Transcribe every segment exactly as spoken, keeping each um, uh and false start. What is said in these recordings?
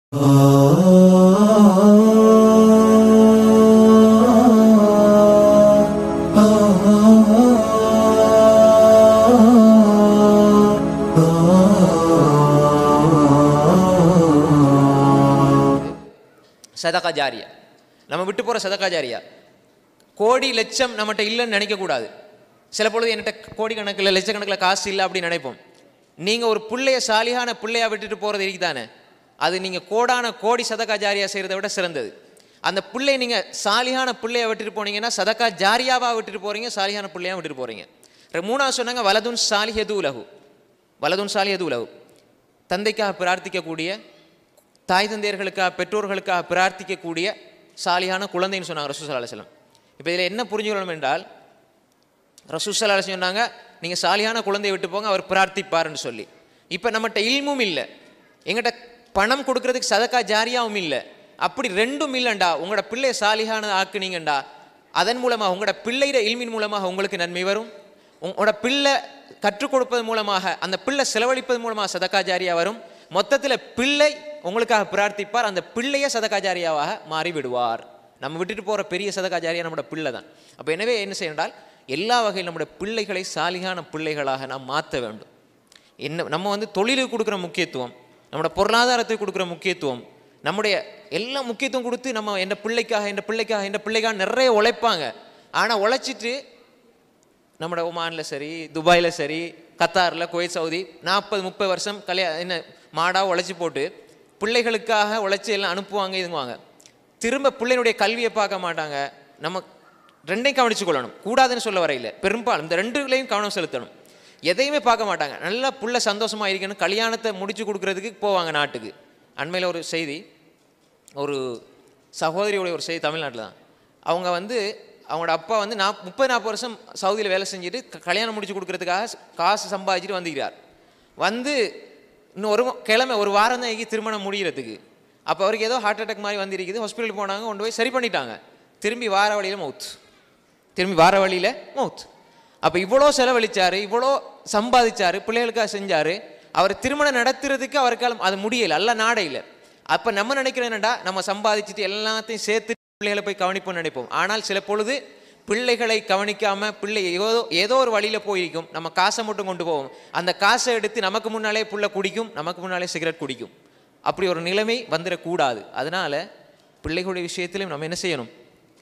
சதகா ஜாரியா, நம்ம விட்டு போகிற சதகா ஜாரியா. கோடி லட்சம் நம்மகிட்ட இல்லைன்னு நினைக்கக்கூடாது. சில பொழுது என்கிட்ட கோடி கணக்கில் லட்சக்கணக்கில் காசு இல்லை அப்படின்னு நினைப்போம். நீங்கள் ஒரு பிள்ளைய சாலியான பிள்ளையா விட்டுட்டு போகிறது இருக்குதானே, அது நீங்கள் கோடான கோடி சதகா ஜாரியா செய்கிறத விட சிறந்தது. அந்த பிள்ளையை நீங்கள் சாலியான பிள்ளையை விட்டுட்டு போனீங்கன்னா சதகா ஜாரியாவாக விட்டுட்டு போகிறீங்க, சாலியான பிள்ளையாக விட்டுட்டு போகிறீங்க. மூணாவது சொன்னாங்க வலதுன் சாலிஹது உலகு, வலதுன் சாலிஹது உலகு, தந்தைக்காக பிரார்த்திக்கக்கூடிய, தாய் தந்தையர்களுக்காக பெற்றோர்களுக்காக பிரார்த்திக்கக்கூடிய சாலியான குழந்தைன்னு சொன்னாங்க ரசூல் ஸல்லல்லாஹு அலைஹி வஸல்லம். இப்போ இதில் என்ன புரிஞ்சுக்கணும் என்றால், ரசூல் ஸல்லல்லாஹு அலைஹி வஸல்லம் சொன்னாங்க நீங்கள் சாலியான குழந்தையை விட்டு போங்க, அவர் பிரார்த்திப்பாருன்னு சொல்லி. இப்போ நம்மகிட்ட இல்மும் இல்லை, எங்கிட்ட பணம் கொடுக்கறதுக்கு சதக்கா ஜாரியாவும் இல்லை, அப்படி ரெண்டும் இல்லைண்டா உங்களோட பிள்ளையை சாலியான ஆக்குனீங்கண்டா அதன் மூலமாக உங்களோட பிள்ளையிட இல்மின் மூலமாக உங்களுக்கு நன்மை வரும். உங்களோட பிள்ளை கற்றுக் கொடுப்பது மூலமாக, அந்த பிள்ளை செலவழிப்பது மூலமாக சதக்கா ஜாரியா வரும். மொத்தத்தில் பிள்ளை உங்களுக்காக பிரார்த்திப்பார், அந்த பிள்ளையை சதக்கா ஜாரியாவாக மாறி விடுவார். நம்ம விட்டுட்டு போகிற பெரிய சதக்கா ஜாரியா நம்மளோட பிள்ளை தான். அப்போ எனவே என்ன செய்யண்டால், எல்லா வகையில் நம்முடைய பிள்ளைகளை சாலிகான பிள்ளைகளாக நாம் மாற்ற வேண்டும். என்ன நம்ம வந்து தொழிலுக்கு கொடுக்குற முக்கியத்துவம், நம்மளோட பொருளாதாரத்துக்கு கொடுக்குற முக்கியத்துவம், நம்முடைய எல்லா முக்கியத்துவம் கொடுத்து நம்ம என் பிள்ளைக்காக என் பிள்ளைக்காக என் பிள்ளைக்காக நிறைய உழைப்பாங்க. ஆனால் உழைச்சிட்டு நம்மளோட ஒமானில் சரி, துபாயில் சரி, கத்தாரில், குவைத், சவுதி நாற்பது முப்பது வருஷம் கல்யாணம் என்ன மாடாக உழைச்சி போட்டு பிள்ளைகளுக்காக உழைச்சி எல்லாம் அனுப்புவாங்க இதுங்குவாங்க. திரும்ப பிள்ளைனுடைய கல்வியை பார்க்க மாட்டாங்க. நம்ம ரெண்டையும் கவனித்து கொள்ளணும், கூடாதுன்னு சொல்ல வரையில் பெரும்பாலும் இந்த ரெண்டுலையும் கவனம் செலுத்தணும். எதையுமே பார்க்க மாட்டாங்க. நல்லா புள்ள சந்தோஷமாக இருக்கணும், கல்யாணத்தை முடித்து கொடுக்குறதுக்கு போவாங்க நாட்டுக்கு. அண்மையில் ஒரு செய்தி, ஒரு சகோதரியோடைய ஒரு செய்தி தமிழ்நாட்டில் தான். அவங்க வந்து அவங்களோட அப்பா வந்து நாப் முப்பது நாற்பது வருஷம் சவுதியில் வேலை செஞ்சுட்டு கல்யாணம் முடிச்சு கொடுக்குறதுக்காக காசு சம்பாதிச்சுட்டு வந்துக்கிறார். வந்து இன்னும் ஒரு கிழமை ஒரு வாரம் தான் ஆகி திருமணம் முடிகிறதுக்கு. அப்போ அவருக்கு ஏதோ ஹார்ட் அட்டாக் மாதிரி வந்துருக்குது. ஹாஸ்பிட்டலுக்கு போனாங்க, கொண்டு போய் சரி பண்ணிட்டாங்க. திரும்பி வார வழியில் மவுத், திரும்பி வார வழியில் மவுத். அப்போ இவ்வளோ செலவழிச்சார், இவ்வளோ சம்பாதிச்சார், பிள்ளைகளுக்காக செஞ்சார். அவர் திருமணம் நடத்துறதுக்கு அவருக்கால அது முடியலை, அல்ல நாடையில். அப்போ நம்ம நினைக்கிறோம் என்னடா, நம்ம சம்பாதிச்சுட்டு எல்லாத்தையும் சேர்த்து பிள்ளைகளை போய் கவனிப்போம்னு நினைப்போம். ஆனால் சில பொழுது பிள்ளைகளை கவனிக்காமல் பிள்ளை ஏதோ ஏதோ ஒரு வழியில் போயிருக்கும், நம்ம காசை மட்டும் கொண்டு போவோம். அந்த காசை எடுத்து நமக்கு முன்னாலே புள்ள குடிக்கும், நமக்கு முன்னாலே சிகரெட் குடிக்கும். அப்படி ஒரு நிலைமை வந்துடக்கூடாது. அதனால் பிள்ளைகளுடைய விஷயத்திலும் நம்ம என்ன செய்யணும்,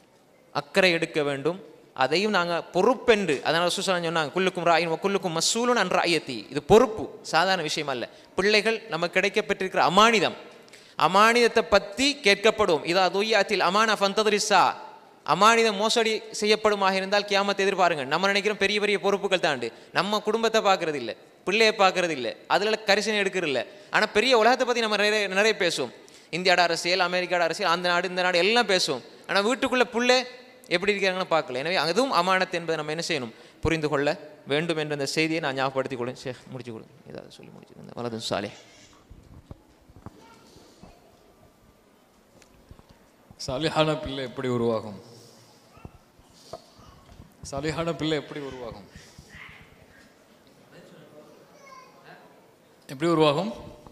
அக்கறை எடுக்க வேண்டும். அதையும் நாங்கள் பொறுப்பென்று, அதனால் சுசலன் சொன்னாங்க குல்லுக்கும் ராயின் குல்லுக்கும் மசூலுன் அன் ராயத்தி, இது பொறுப்பு, சாதாரண விஷயம் அல்ல. பிள்ளைகள் நமக்கு கிடைக்கப்பட்டிருக்கிற அமானிதம், அமானிதத்தை பற்றி கேட்கப்படும். இதா துய்யாத்தில் அமானா ஃபந்ததுரிசா, அமானிதம் மோசடி செய்யப்படுமாக இருந்தால் கியாமத்தை எதிர்பாருங்க. நம்ம நினைக்கிறோம் பெரிய பெரிய பொறுப்புகள் தாண்டு, நம்ம குடும்பத்தை பார்க்கறது இல்லை, பிள்ளையை பார்க்கறது இல்லை, அதில் கரிசனை எடுக்கிறது இல்லை. ஆனால் பெரிய உலகத்தை பற்றி நம்ம நிறைய நிறைய பேசுவோம். இந்தியாவோட அரசியல், அமெரிக்காவோட அரசியல், அந்த நாடு இந்த நாடு எல்லாம் பேசுவோம். ஆனால் வீட்டுக்குள்ளே பிள்ளை எப்படி இருக்கிறாங்கன்னு பார்க்கல. எனவே அதுவும் அமானத் என்பதை நம்ம என்ன செய்யணும், புரிந்து கொள்ள வேண்டும் என்ற அந்த செய்தியை நான் ஞாபகப்படுத்திக் கொள்ளும். சே முடிச்சு கொடுங்க, ஏதாவது சொல்லி முடிச்சுருந்தேன். வலதுன் சாலே, சாலிஹான பிள்ளை எப்படி உருவாகும்? சாலிஹான பிள்ளை எப்படி உருவாகும்? எப்படி உருவாகும்?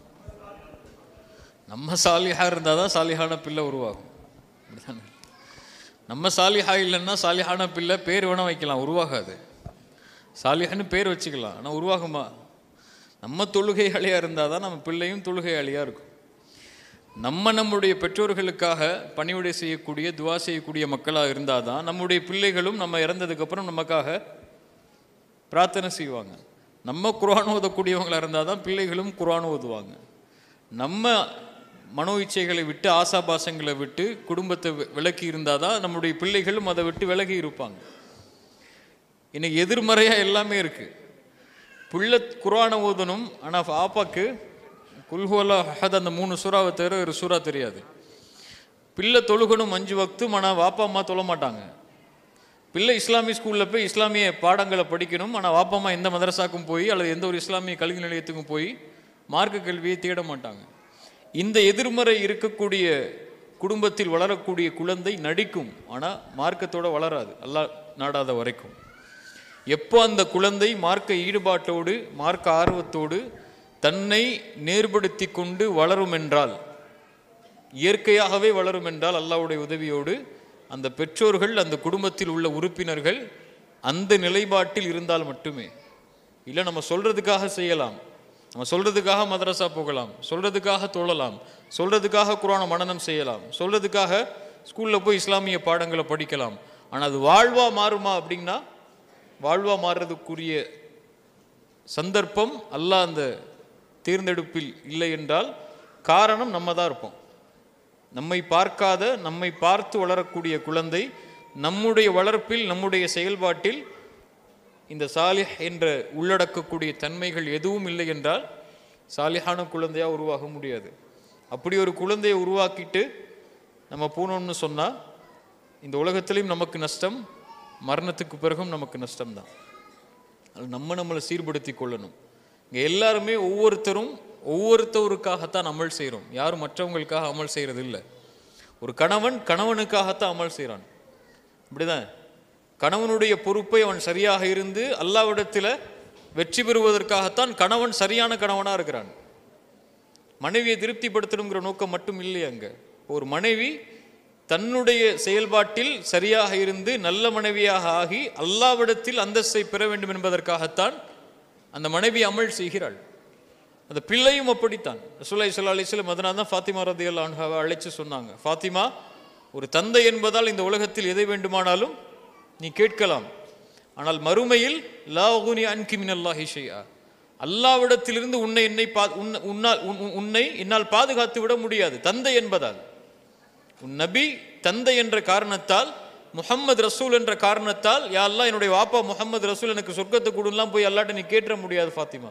நம்ம சாலிஹா இருந்தால் தான் சாலிஹான பிள்ளை உருவாகும். அப்படிதானே? நம்ம சாலிஹா இல்லைன்னா சாலிஹான பிள்ளை பேர் வேணால் வைக்கலாம், உருவாகாது. சாலிஹான்னு பேர் வச்சுக்கலாம், ஆனால் உருவாகுமா? நம்ம தொழுகையாளியாக இருந்தால் தான் நம்ம பிள்ளையும் தொழுகையாளியாக இருக்கும். நம்ம நம்முடைய பெற்றோர்களுக்காக பணிவிடை செய்யக்கூடிய, துவா செய்யக்கூடிய மக்களாக இருந்தால் தான் நம்முடைய பிள்ளைகளும் நம்ம இறந்ததுக்கப்புறம் நமக்காக பிரார்த்தனை செய்வாங்க. நம்ம குர்ஆன் ஓதக்கூடியவங்களாக இருந்தால் தான் பிள்ளைகளும் குர்ஆன் ஓதுவாங்க. நம்ம மனோ இச்சைகளை விட்டு, ஆசாபாசங்களை விட்டு குடும்பத்தை விலக்கி இருந்தால் தான் நம்முடைய பிள்ளைகளும் அதை விட்டு விலகி இருப்பாங்க. இன்னைக்கு எதிர்மறையாக எல்லாமே இருக்குது. பிள்ளை குர்ஆனை ஓதணும், ஆனால் ஆப்பாக்கு குல்ஹுவல்லா அஹத் அந்த மூணு சூறாவை தவிர ஒரு சூறா தெரியாது. பிள்ளை தொழுகணும் அஞ்சு வக்தும், ஆனால் வாப்பா அம்மா தொழ மாட்டாங்க. பிள்ளை இஸ்லாமிய ஸ்கூலில் போய் இஸ்லாமிய பாடங்களை படிக்கணும், ஆனால் வாப்பா அம்மா எந்த மதரசாக்கும் போய் அல்லது எந்த ஒரு இஸ்லாமிய கல்வி நிலையத்துக்கும் போய் மார்க்க கல்வியை தேட மாட்டாங்க. இந்த எதிர்மறை இருக்கக்கூடிய குடும்பத்தில் வளரக்கூடிய குழந்தை நடிக்கும், ஆனால் மார்க்கத்தோடு வளராது, அல்லாஹ் நாடாத வரைக்கும். எப்போ அந்த குழந்தை மார்க்க ஈடுபாட்டோடு, மார்க்க ஆர்வத்தோடு தன்னை நேர்படுத்தி கொண்டு வளரும் என்றால், இயற்கையாகவே வளரும் என்றால் அல்லாஹ்வுடைய உதவியோடு அந்த பெற்றோர்கள் அந்த குடும்பத்தில் உள்ள உறுப்பினர்கள் அந்த நிலைப்பாட்டில் இருந்தால் மட்டுமே. இல்லை நம்ம சொல்றதுக்காக செய்யலாம், நம்ம சொல்றதுக்காக மதரசா போகலாம், சொல்றதுக்காக தொழலாம், சொல்றதுக்காக குர்ஆனை மனனம் செய்யலாம், சொல்றதுக்காக ஸ்கூல்ல போய் இஸ்லாமிய பாடங்களை படிக்கலாம். ஆனால் அது வாழ்வா மாறுமா அப்படின்னா வாழ்வா மாறுறதுக்குரிய சந்தர்ப்பம் அல்லாஹ் அந்த தேர்ந்தெடுப்பில் இல்லை என்றால் காரணம் நம்ம தான் இருப்போம். நம்மை பார்க்காத, நம்மை பார்த்து வளரக்கூடிய குழந்தை நம்முடைய வளர்ப்பில், நம்முடைய செயல்பாட்டில் இந்த சாலிஹ் என்ற உள்ளடக்கக்கூடிய தன்மைகள் எதுவும் இல்லை என்றால் சாலிஹான குழந்தையாக உருவாக முடியாது. அப்படி ஒரு குழந்தையை உருவாக்கிட்டு நம்ம போனோம்னு சொன்னால் இந்த உலகத்திலையும் நமக்கு நஷ்டம், மரணத்துக்கு பிறகும் நமக்கு நஷ்டம்தான். அது நம்ம நம்மளை சீர்படுத்தி கொள்ளணும். இங்கே எல்லாருமே ஒவ்வொருத்தரும் ஒவ்வொருத்தவருக்காகத்தான் அமல் செய்கிறோம், யாரும் மற்றவங்களுக்காக அமல் செய்கிறது இல்லை. ஒரு கணவன் கணவனுக்காகத்தான் அமல் செய்கிறான், இப்படிதான். கணவனுடைய பொறுப்பை அவன் சரியாக இருந்து அல்லாஹ்விடத்தில் வெற்றி பெறுவதற்காகத்தான் கணவன் சரியான கணவனாக இருக்கிறான். மனைவியை திருப்திப்படுத்தணுங்கிற நோக்கம் மட்டும் இல்லை. அங்கே ஒரு மனைவி தன்னுடைய செயல்பாட்டில் சரியாக இருந்து நல்ல மனைவியாக ஆகி அல்லாஹ்விடத்தில் அந்தஸ்தை பெற வேண்டும் என்பதற்காகத்தான் அந்த மனைவி அமல் செய்கிறாள். அந்த பிள்ளையும் அப்படித்தான். ரசூலுல்லாஹி ஸல்லல்லாஹு அலைஹி வஸல்லம் அதனால தான் ஃபாத்திமா ரலியல்லாஹு அன்ஹாவை அழைச்சு சொன்னாங்க, ஃபாத்திமா, ஒரு தந்தை என்பதால் இந்த உலகத்தில் எதை வேண்டுமானாலும் நீ கேட்கலாம், ஆனால் மறுமையில் லா உகுனி அன்கி மினல்லாஹி ஷைஆ, அல்லாஹ்விடத்திலிருந்து உன்னை என்னை உன்னால் உன்னை என்னால் பாதுகாத்து விட முடியாது. தந்தை என்பதால், உன் நபி தந்தை என்ற காரணத்தால், முஹம்மது ரசூல் என்ற காரணத்தால், யா அல்லாஹ் என்னுடைய வாப்பா முஹம்மது ரசூல் எனக்கு சொர்க்கத்தை கொடுலாம் போய் அல்லாட்ட நீ கேட்ற முடியாது ஃபாத்திமா.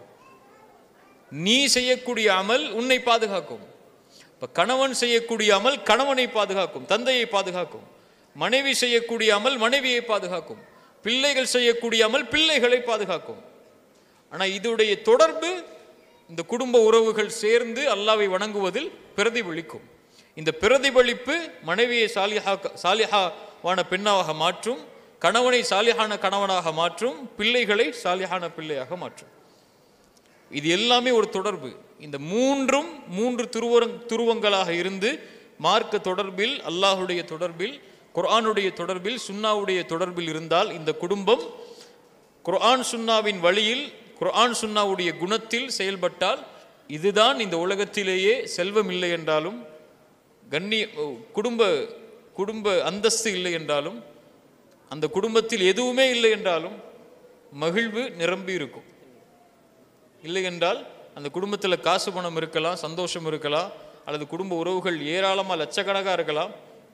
நீ செய்யக்கூடிய அமல் உன்னை பாதுகாக்கும். இப்போ கணவன் செய்யக்கூடிய அமல் கணவனை பாதுகாக்கும், தந்தையை பாதுகாக்கும். மனைவி செய்யக்கூடிய அமல் மனைவியை பாதுகாக்கும். பிள்ளைகள் செய்யக்கூடிய அமல் பிள்ளைகளை பாதுகாக்கும். ஆனால் இதோடைய தொடர்பு இந்த குடும்ப உறவுகள் சேர்ந்து அல்லாஹ்வை வணங்குவதில் பிரதிபலிக்கும். இந்த பிரதிபலிப்பு மனைவியை சாலிஹா சாலிஹாவான பெண்ணாக மாற்றும், கணவனை சாலிஹான கணவனாக மாற்றும், பிள்ளைகளை சாலிஹான பிள்ளையாக மாற்றும். இது எல்லாமே ஒரு தொடர்பு. இந்த மூன்றும் மூன்று துருவங் துருவங்களாக இருந்து மார்க்க தொடர்பில், அல்லாஹுடைய தொடர்பில், குர்ஆனுடைய தொடர்பில், சுன்னாவுடைய தொடர்பில் இருந்தால் இந்த குடும்பம் குர்ஆன் சுன்னாவின் வழியில், குர்ஆன் சுன்னாவுடைய குணத்தில் செயல்பட்டால், இதுதான் இந்த உலகத்திலேயே செல்வம் இல்லை என்றாலும், கண்ணிய குடும்ப குடும்ப அந்தஸ்து இல்லை என்றாலும், அந்த குடும்பத்தில் எதுவுமே இல்லை என்றாலும் மகிழ்வு நிரம்பி இருக்கும். இல்லை என்றால் அந்த குடும்பத்தில் காசு பணம் இருக்கலாம், சந்தோஷம் இருக்கலாம், அல்லது குடும்ப உறவுகள் ஏராளமாக லட்சக்கணக்காக இருக்கலாம்.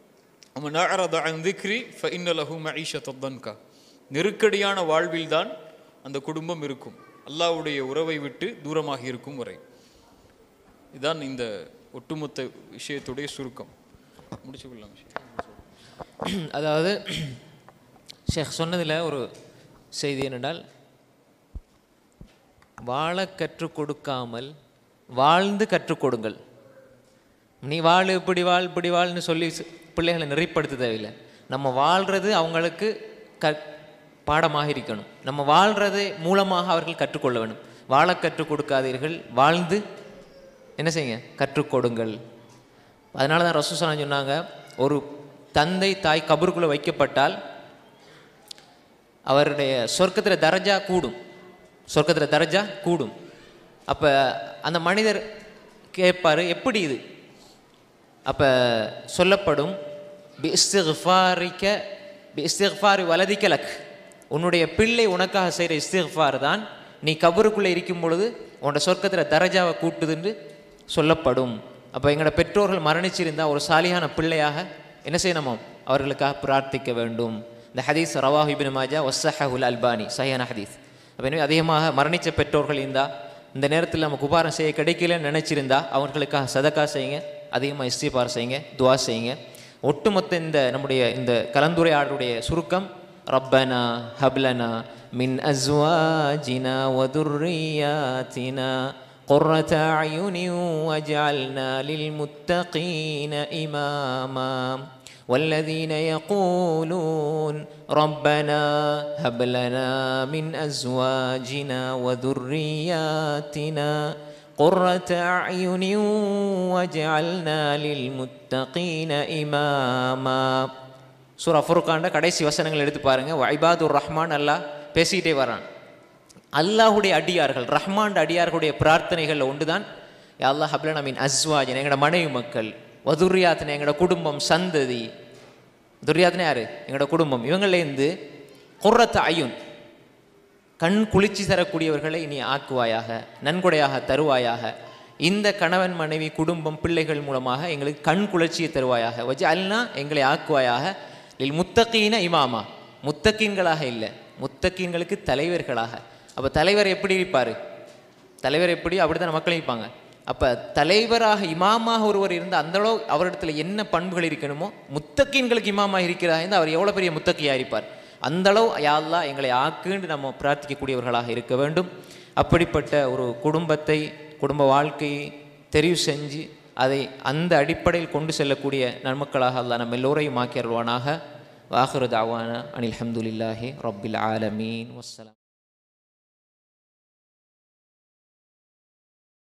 நெருக்கடியான வாழ்வில் தான் அந்த குடும்பம் இருக்கும், அல்லாஹ்வுடைய உறவை விட்டு தூரமாக இருக்கும் வரை. இதுதான் இந்த ஒட்டுமொத்த விஷயத்துடைய சுருக்கம். முடிச்சுக்கொள்ளலாம். அதாவது ஷேக் சொன்னதில் ஒரு செய்தி என்னென்றால், வாழ கற்றுக் கொடுக்காமல் வாழ்ந்து கற்றுக் கொடுங்கள். நீ வாழ், இப்படி வாழ், இப்படி வாழ்னு சொல்லி பிள்ளைகளை நெறிப்படுத்த தேவையில்லை. நம்ம வாழ்கிறது அவங்களுக்கு க பாடமாக இருக்கணும். நம்ம வாழ்கிறது மூலமாக அவர்கள் கற்றுக்கொள்ள வேண்டும். வாழ கற்றுக் கொடுக்காதீர்கள், வாழ்ந்து என்ன செய்யுங்க, கற்றுக் கொடுங்கள். அதனால தான் ரசூல் ஸல்லல்லாஹு அலைஹி வஸல்லம் சொன்னாங்க, ஒரு தந்தை தாய் கபருக்குள்ளே வைக்கப்பட்டால் அவருடைய சொர்க்கத்தில் தரஜா கூடும், சொர்க்கத்தில் தரஜா கூடும். அப்போ அந்த மனிதர் கேட்பார், எப்படி இது? அப்போ சொல்லப்படும், பி இஸ்திக்ஃபாரிக்க பி இஸ்திக்ஃபாரி வலதிக்கலக், உன்னுடைய பிள்ளை உனக்காக செய்கிற இஸ்திக்ஃபார் தான் நீ கபருக்குள்ளே இருக்கும் பொழுது உன்னோட சொர்க்கத்தில் தரஜாவை கூட்டுதுன்னு சொல்லப்படும். அப்போ எங்களோட பெற்றோர்கள் மரணிச்சிருந்தால் ஒரு சாலியான பிள்ளையாக என்ன செய்யணுமோ அவர்களுக்காக பிரார்த்திக்க வேண்டும். இந்த ஹதீஸ் ரவாஹு இப்னு மாஜா வஸ்ஸஹஹுல் அல்பானி, சஹீஹான ஹதீஸ். அப்போ எனவே அதிகமாக மரணித்த பெற்றோர்கள் இருந்தால் இந்த நேரத்தில் நமக்கு உபாரம் செய்ய கிடைக்கலன்னு நினச்சிருந்தா அவர்களுக்காக சதக்கா செய்யுங்க, அதிகமாக இஸ்திக்ஃபார் செய்யுங்க, துஆ செய்யுங்க. ஒட்டுமொத்த இந்த நம்முடைய இந்த கலந்துரையாடலுடைய சுருக்கம், ரப்பனா ஹப்லனா மின் அஸ்வாஜினா வதுர்ரியாத்தினா قرة أعين وجعلنا للمتقين إماما والذين يقولون ربنا هب لنا من أزواجنا وذرياتنا قرة أعين وجعلنا للمتقين إماما. சூரா ஃபுர்கான்ல கடைசி வசனங்கள் எடுத்து பாருங்க. வஇபாதுர் ரஹ்மான் அல்லாஹ் பேசிட்டே வரான். அல்லாஹுடைய அடியார்கள், ரஹ்மான் அடியார்களுடைய பிரார்த்தனைகளில் ஒன்று தான், யா அல்லாஹ் ஹப்லனா மின் அஸ்வாஜின், எங்களோட மனைவி மக்கள், வதுர்ரியாத்தின எங்களோட குடும்பம் சந்ததி, துர்யாத்தின யாரு எங்களோட குடும்பம், இவங்களேருந்து குர்ரத் அயுன் கண் குளிர்ச்சி தரக்கூடியவர்களை நீ ஆக்குவாயாக, நன்கொடையாக தருவாயாக. இந்த கணவன் மனைவி குடும்பம் பிள்ளைகள் மூலமாக எங்களுக்கு கண் குளிர்ச்சியை தருவாயாக. வஜ அல்னா எங்களை ஆக்குவாயாக. இல் முத்தகீன இமாமா, முத்தகீன்களாக இல்லை, முத்தகீன்களுக்கு தலைவர்களாக. அப்போ தலைவர் எப்படி இருப்பார்? தலைவர் எப்படி அப்படி தான் மக்கள் இருப்பாங்க. அப்போ தலைவராக இமாமாக ஒருவர் இருந்தால் அந்தளவு அவரிடத்துல என்ன பண்புகள் இருக்கணுமோ, முத்தகீன்களுக்கு இமாமாக இருக்கிறார் இருந்தால் அவர் எவ்வளோ பெரிய முத்தகியாக இருப்பார். அந்தளவு யா அல்லாஹ் எங்களை ஆக்குன்னு நம்ம பிரார்த்திக்கக்கூடியவர்களாக இருக்க வேண்டும். அப்படிப்பட்ட ஒரு குடும்பத்தை, குடும்ப வாழ்க்கையை தெரிவு செஞ்சு அதை அந்த அடிப்படையில் கொண்டு செல்லக்கூடிய நன்மக்களாக அல்லாஹ் நம்ம எல்லோரையும் ஆக்கி அருள்வானாக. வாஹிரு தாவானா அனில் ஹம்துலில்லாஹி ரப்பில் ஆலமீன். வஸ்ஸலாம்.